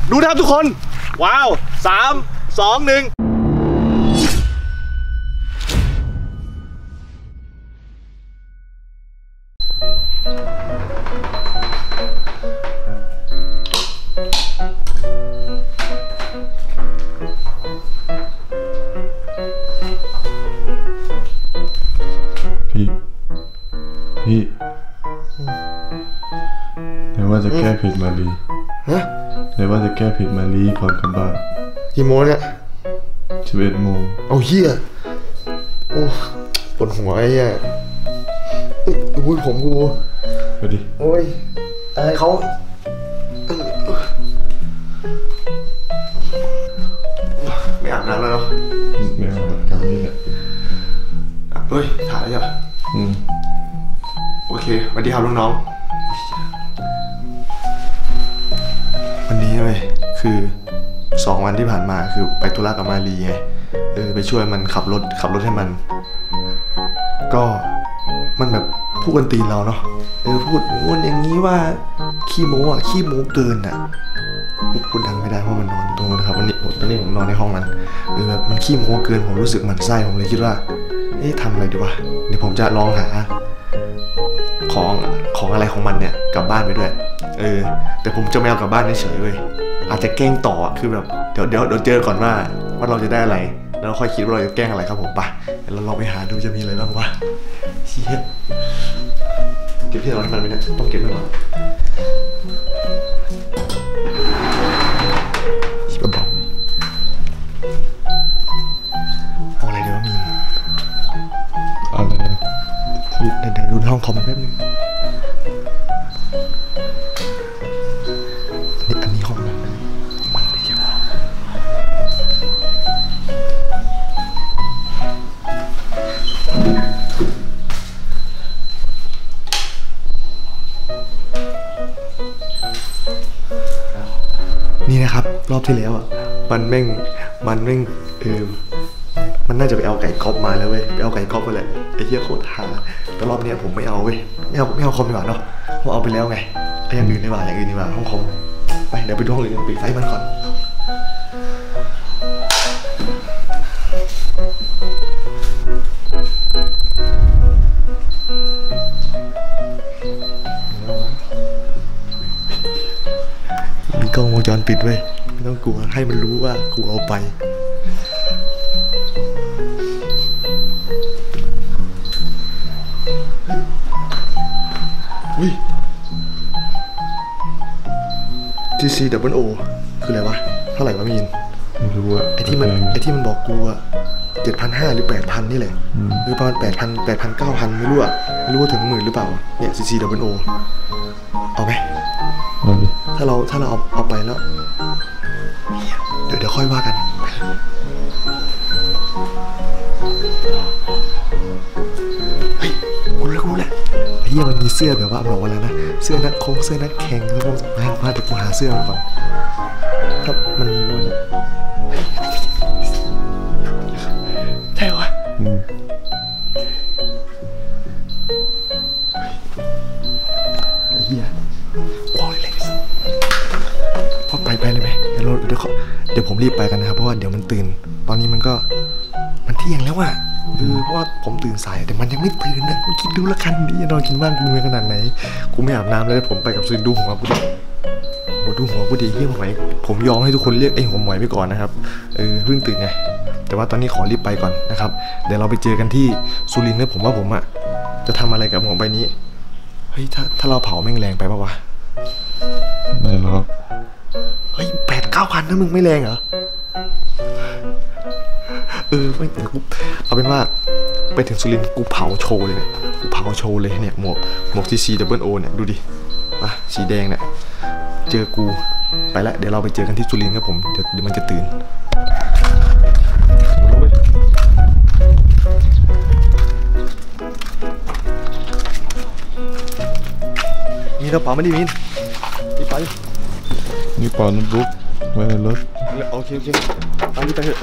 ดูนะครับทุกคนว้าว3 2 1 พี่ไหนว่าจะแก้ผิดมาลีฮะไหนว่าจะแก้ผิดมาลีก่อนกลับบ้านกี่โมงเนี่ย 11 โมงเอาเฮียโอ้ปวดหัวไอ้เหี้ยพูดผมกูไปดิโอ้ยอะไรเขาไม่อาบน้ำแล้วเนาะไม่อาบน้ำนี่แหละเฮ้ยถ่ายแล้วเหรอโอเคสวัสดีครับน้องๆวันนี้เลยคือ2 วันที่ผ่านมาคือไปธุระกับมาลีไงไปช่วยมันขับรถให้มันก็มันแบบพูดกันตีนเราเนาะพูดวนอย่างนี้ว่าขี้โม้เกินอ่ะพูดดังไม่ได้เพราะมันนอนตรงนะครับวันนี้ตอนนี้ผมนอนในห้องมันแบบมันขี้โม้เกินผมรู้สึกหมั่นไส้ผมเลยคิดว่าทำอะไรดีวะเดี๋ยวผมจะลองหาของอะไรของมันเนี่ยกลับบ้านไปด้วยแต่ผมจะไม่เอากลับบ้านเฉยๆเว้ยอาจจะแกล้งต่อคือแบบเดี๋ยวเจอก่อนว่าเราจะได้อะไรแล้วเราค่อยคิดว่าเราจะแกล้งอะไรครับผมไปเดี๋ยวเราลองไปหาดูจะมีอะไรบ้างวะเชี่ยเก็บที่นอนให้มันไหมเนี่ยต้องเก็บไว้ก่อนชิบะบอกเอาอะไรเดี๋ยวมีอะไรนะเดี๋ยวดูห้องคอมแป๊บนึงอันนี้ห้องมันเลยใช่ไหมนี่นะครับรอบที่แล้วอ่ะมันแม่งมันน่าจะไปเอาไก่ก๊อปมาแล้วเว้ยไปเอาไก่ก๊อปมาแหละไอ้เหี้ยโคตรหาแต่รอบนี้ผมไม่เอาเว้ยไม่เอาคอมดีกว่าเนาะเพราะเอาไปแล้วไงไอ้อย่างอื่นดีกว่าห้องคอมไปเดี๋ยวไปดูห้องอื่นปิดไฟมันก่อนมีกล้องวงจรปิดเว้ยไม่ต้องกลัวให้มันรู้ว่ากูเอาไปCCOO คืออะไรวะเท่าไหร่วะมีนไม่รู้อะไอที่มันบอกกูอะ7,500 หรือ 8,000 นี่แหละหรือประมาณ8,000 9,000ไม่รู้ว่าถึง10,000หรือเปล่าเนี่ย CCOO เอาไหมถ้าเราเอาไปแล้วเดี๋ยวค่อยว่ากันเฮ้ยกูรู้แหละไอ้เหี้ยมันมีเสื้อแบบว่าบอกว่าอะไรนะเสื้อนักแข่งแล้วผมมาเดี๋ยวกูหาเสื้อมาก่อนถ้ามันมีด้วยเนี่ยใช่วะไอ้เหี้ยว้าวเลยพอไปเลยไหมเดี๋ยวผมรีบไปกันนะครับเพราะว่าเดี๋ยวมันตื่นตอนนี้มันเที่ยงแล้วอะเพราะว่าผมตื่นสายแต่มันยังไม่ตื่นนะมันคิดดูละกันดินอนกินบ้านกูเมื่อขนาดไหนกูไม่อาบน้ำเลยผมไปกับซูนดูหัวกูดีเฮี้ยหัวไหมผมยอมให้ทุกคนเรียกไอ้หัวหมอยไปก่อนนะครับเพิ่งตื่นไงแต่ว่าตอนนี้ขอรีบไปก่อนนะครับเดี๋ยวเราไปเจอกันที่สุรินทร์นะผมว่าผมอะจะทำอะไรกับหัวใบนี้เฮ้ยถ้าเราเผาแม่งแรงไปปะวะไม่หรอกเฮ้ย8-9 พันนะมึงไม่แรงเหรอไม่เดี๋ยวกูเอาเป็นว่าไปถึงสุรินทร์กูเผาโชว์เลยเนี่ยหมวกCCOOเนี่ยดูดิป่ะสีแดงเนี่ยเจอกูไปแล้วเดี๋ยวเราไปเจอกันที่สุรินทร์ครับผมเดี๋ยวมันจะตื่นมีกระเป๋าไม่ได้มินนี่ไปนี่ปอนโน้ตบุ๊กไว้ในรถโอเคไปเถอะ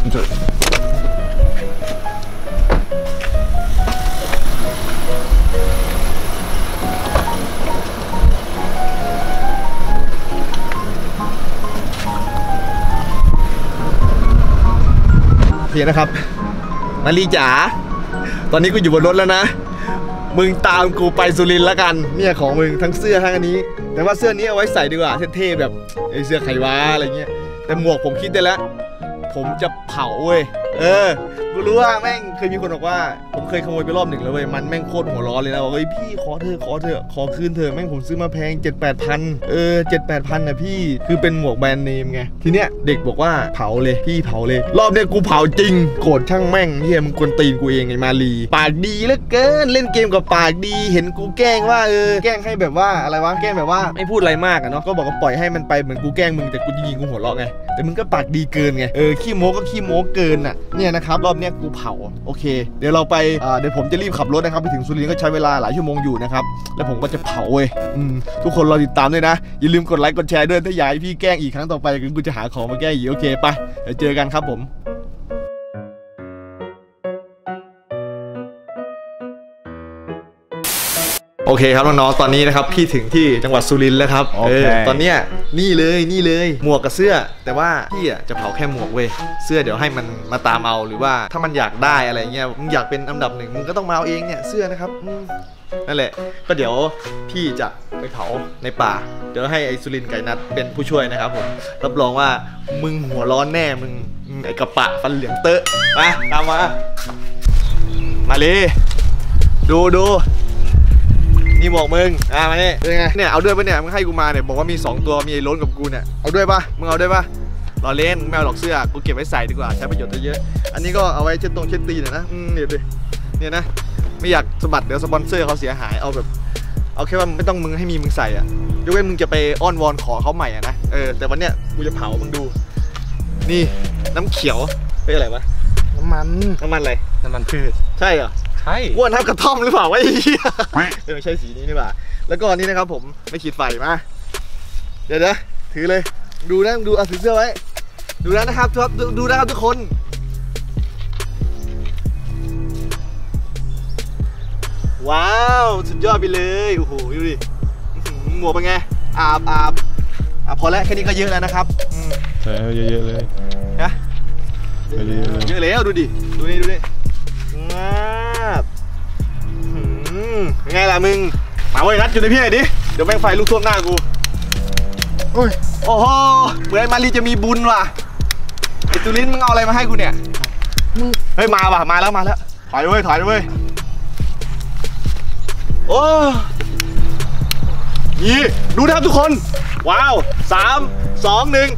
โอเคนะครับนาลีจ๋าตอนนี้กูอยู่บนรถแล้วนะมึงตามกูไปสุรินทร์แล้วกันเนี่ยของมึงทั้งเสื้อทั้งอันนี้แต่ว่าเสื้อนี้เอาไว้ใส่ดีกว่าเท่ๆแบบไอ้เสื้อไขว้าอะไรเงี้ยแต่หมวกผมคิดได้แล้วผมจะเผาเว้ยกูรู้ว่าแม่งเคยมีคนบอกว่าผมเคยขโมยไปรอบหนึ่งแล้วเว้ยมันแม่งโคตรหัวร้อนเลยนะบอกเฮ้ยพี่ขอเถอะขอคืนเถอะแม่งผมซื้อมาแพง 7-8 พัน7-8 พันนะพี่คือเป็นหมวกแบรนด์เนมไงทีเนี้ยเด็กบอกว่าเผาเลยพี่เผาเลยรอบเนี้ยกูเผาจริงโกรธช่างแม่งเฮียมึงกวนตีนกูเองไงมาลีปากดีเหลือเกินเล่นเกมกับปากดีเห็นกูแกล้งว่าแกล้งให้แบบว่าอะไรวะแกล้งแบบว่าไม่พูดอะไรมากอะเนาะก็บอกว่าปล่อยให้มันไปเหมือนกูแกล้งมึงแต่กูจริงๆกูหัวเราะไงแต่มึงก็ปากดีเกินไงขี้โม้ก็ขี้โม้เกินอะเนี่ยนะครับรอบเนี้ยกูเผาโอเคเดี๋ยวเราไปเดี๋ยวผมจะรีบขับรถนะครับไปถึงสุรินทร์ก็ใช้เวลาหลายชั่วโมงอยู่นะครับแล้วผมก็จะเผาเว้ยทุกคนรอติดตามด้วยนะอย่าลืมกดไลค์กดแชร์ด้วยถ้าอยากให้พี่แกล้งอีกครั้งต่อไปกูจะหาของมาแกล้งอีกโอเคไปเดี๋ยวเจอกันครับผมโอเคครับน้องๆตอนนี้นะครับพี่ถึงที่จังหวัดสุรินทร์แล้วครับตอนเนี้ยนี่เลยหมวกกับเสื้อแต่ว่าพี่อ่ะจะเผาแค่หมวกเว้ยเสื้อเดี๋ยวให้มันมาตามเอาหรือว่าถ้ามันอยากได้อะไรเงี้ยมึงอยากเป็นอันดับหนึ่งมึงก็ต้องมาเอาเองเนี่ยเสื้อนะครับนั่นแหละก็เดี๋ยวพี่จะไปเผาในป่าเดี๋ยวให้ไอ้สุรินทร์ไก่นัดเป็นผู้ช่วยนะครับผมรับรองว่ามึงหัวร้อนแน่มึงไอ้กระปะฟันเหลืองเตอะมาตามมาเลยดูนี่บอกมึงมาเนี่ยเป็นไงเนี่ยเอาด้วยปะเนี่ยมึงให้กูมาเนี่ยบอกว่ามี2ตัวมีไอ้ล้นกับกูเนี่ยเอาด้วยปะมึงเอาด้วยปะรอเล่นไม่เอาหรอกเสื้อกูเก็บไว้ใส่ดีกว่าใช้ประโยชน์เยอะอันนี้ก็เอาไว้เช็ดตีนนะเดี๋ยวดิเนี่ยนะไม่อยากสะบัดเดี๋ยวสปอนเซอร์เขาเสียหายเอาแค่ว่าไม่ต้องมึงให้มีมึงใส่ยกเว้นมึงจะไปอ้อนวอนขอเขาใหม่นะแต่วันเนี้ยกูจะเผามึงดูนี่น้ำเขียวเป็นอะไรวะน้ำมันอะไรน้ำมันพืชใช่เหรออ้วนทับกระท่อมหรือเปล่าวะไม่ใช่สีนี้นี่ป่ะแล้วก็อันนี้นะครับผมไม่ขีดไฟมาเดี๋ยวถือเลยดูนะดูถือเสื้อไว้ดูนะครับดูนะครับทุกคนว้าวสุดยอดไปเลยโอ้โหดูดิหมวกเป็นไงอาบพอแล้วแค่นี้ก็เยอะแล้วนะครับใช่เยอะเลยนะเยอะแล้วดูดิไงล่ะมึงมาไว้นัดอยู่ในพี่หน่อยดิเดี๋ยวแม่งไฟลุกท่วมหน้ากูโอ้โหเหมือนมารีจะมีบุญว่ะไอ้ตุลินมึงเอาอะไรมาให้กูเนี่ยเฮ้ยมาแล้วถอยด้วยโอ้นี่ดูนะครับทุกคนว้าว3 2 1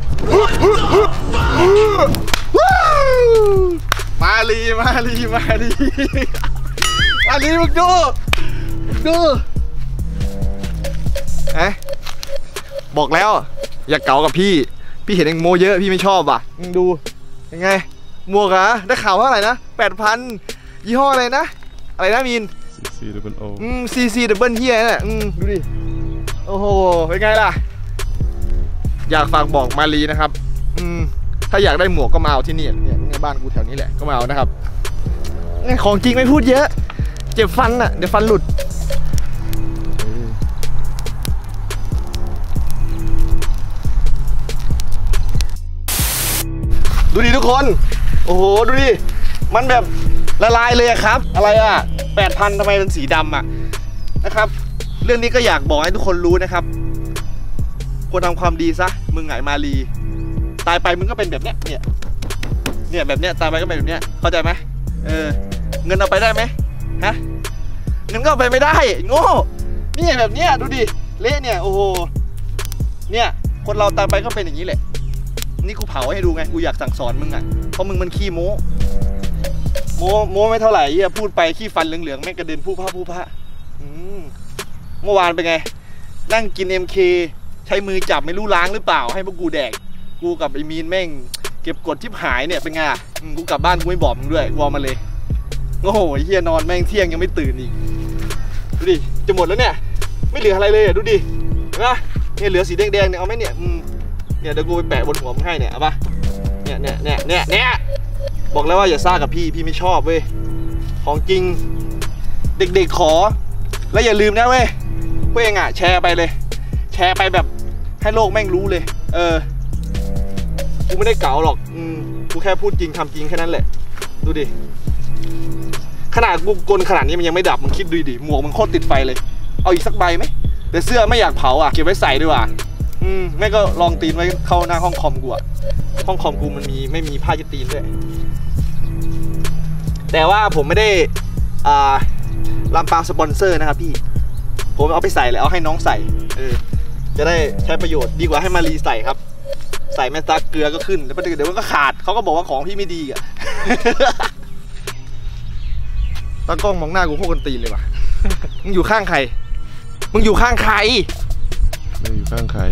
มาลีมึงดูบอกแล้วอย่าเก๋ากับพี่เห็นเองโมเยอะพี่ไม่ชอบว่ะดูยังไงหมวกอะได้ข่าวว่าอะไรนะ 8,000 ยี่ห้ออะไรนะมีน CC Double เฮียน่ะดูดิโอ้โหเป็นไงล่ะอยากฝากบอกมาลีนะครับถ้าอยากได้หมวกก็มาเอาที่นี่เนี่ยในบ้านกูแถวนี้แหละก็มาเอานะครับของจริงไม่พูดเยอะเจ็บฟันอ่ะเดี๋ยวฟันหลุดดูดิทุกคนโอ้โหดูดิมันแบบละลายเลยอะครับอะไรอะ 8,000 ทำไมเป็นสีดำอะนะครับเรื่องนี้ก็อยากบอกให้ทุกคนรู้นะครับควรทำความดีซะมึงไงมาลีตายไปมึงก็เป็นแบบเนี้ยเนี่ยแบบเนี้ยตายไปก็เป็นแบบเนี้ยเข้าใจไหมเงินเอาไปได้ไหมฮะเงินก็เอาไปไม่ได้โง่เนี่ยแบบเนี้ยดูดิเละเนี่ยโอ้โหเนี่ยคนเราตายไปก็เป็นอย่างนี้แหละนี่กูเผาให้ดูไงกูอยากสั่งสอนมึงอ่ะเพราะมึงมันขี้โม้ไม่เท่าไหร่พูดไปขี้ฟันเหลืองๆแม่งกระเด็นผู้พะเมื่อวานเป็นไงนั่งกิน MK ใช้มือจับไม่รู้ล้างหรือเปล่าให้พวกกูแดกกูกับไอ้มีนแม่งเก็บกดชิบหายเนี่ยเป็นไงกูกลับบ้านกูไม่บอกมึงด้วยวอมาเลยโอ้โหเฮียนอนแม่งเที่ยงยังไม่ตื่นอีกดูดิจะหมดแล้วเนี่ยไม่เหลืออะไรเลยดูดิเห็นปะเนี่ยเหลือสีแดงๆเนี่ยเอาไหมเนี่ยเดี๋ยวกูไปแปะบนหัวมึงให้เนี่ยเอาปะเนี่ยบอกแล้วว่าอย่าซ่ากับพี่ไม่ชอบเว้ยของจริงเด็กๆขอแล้วอย่าลืมนะเว้ยพวกเองอ่ะแชร์ไปเลยแชร์ไปแบบให้โลกแม่งรู้เลยกูไม่ได้เก๋าหรอกกูแค่พูดจริงทำจริงแค่นั้นแหละดูดิขนาดกูกลขนาดนี้มันยังไม่ดับมึงคิดดูดิหมวกมึงโคตรติดไฟเลยเอาอีกสักใบไหมแต่เสื้อไม่อยากเผาอ่ะเก็บไว้ใส่ดีกว่าแม่ก็ลองตีนไว้เข้าหน้าห้องคอมกูอ่ะห้องคอมกูมันไม่มีผ้ายึดตีนด้วยแต่ว่าผมไม่ได้ลำปางสปอนเซอร์นะครับพี่ผมเอาไปใส่เลยเอาให้น้องใส่จะได้ใช้ประโยชน์ดีกว่าให้มารีใส่ครับใส่แม่ตาเกลือก็ขึ้นแล้วประเดี๋ยวมันก็ขาดเขาก็บอกว่าของพี่ไม่ดีอ่ะ ตากล้องมองหน้ากูโคตรกันตีนเลยว่ะ มึงอยู่ข้างใครมึงอยู่ข้างใครไม่อยู่ข้างใคร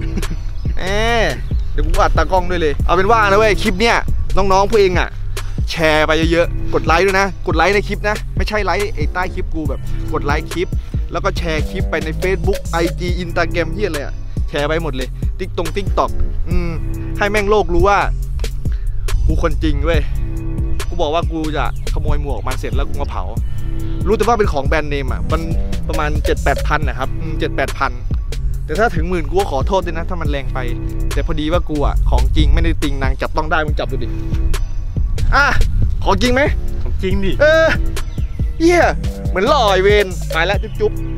เดี๋ยวกูอัดตากล้องด้วยเลยเอาเป็นว่านะเว้ยคลิปเนี้ยน้องๆพวกเองอ่ะแชร์ไปเยอะๆกดไลค์ด้วยนะกดไลค์ในคลิปนะไม่ใช่ไลค์ไอ้ใต้คลิปกูแบบกดไลค์คลิปแล้วก็แชร์คลิปไปใน Facebook IG Instagram ที่อะไรอ่ะแชร์ไปหมดเลยTikTok ให้แม่งโลกรู้ว่ากูคนจริงเว้ยกูบอกว่ากูจะขโมยหมวกมาเสร็จแล้วกูมาเผารู้แต่ว่าเป็นของแบรนด์เนมอ่ะมันประมาณ 7-8 พันนะครับ7-8 พันแต่ถ้าถึง10,000กูก็ขอโทษด้วยนะถ้ามันแรงไปแต่พอดีว่ากูอ่ะของจริงไม่ได้ติงนางจับต้องได้มึงจับดูดิของจริงไหมของจริงดิเหี้ยเหมือนหล่อไอเวนไปแล้วจุ๊บ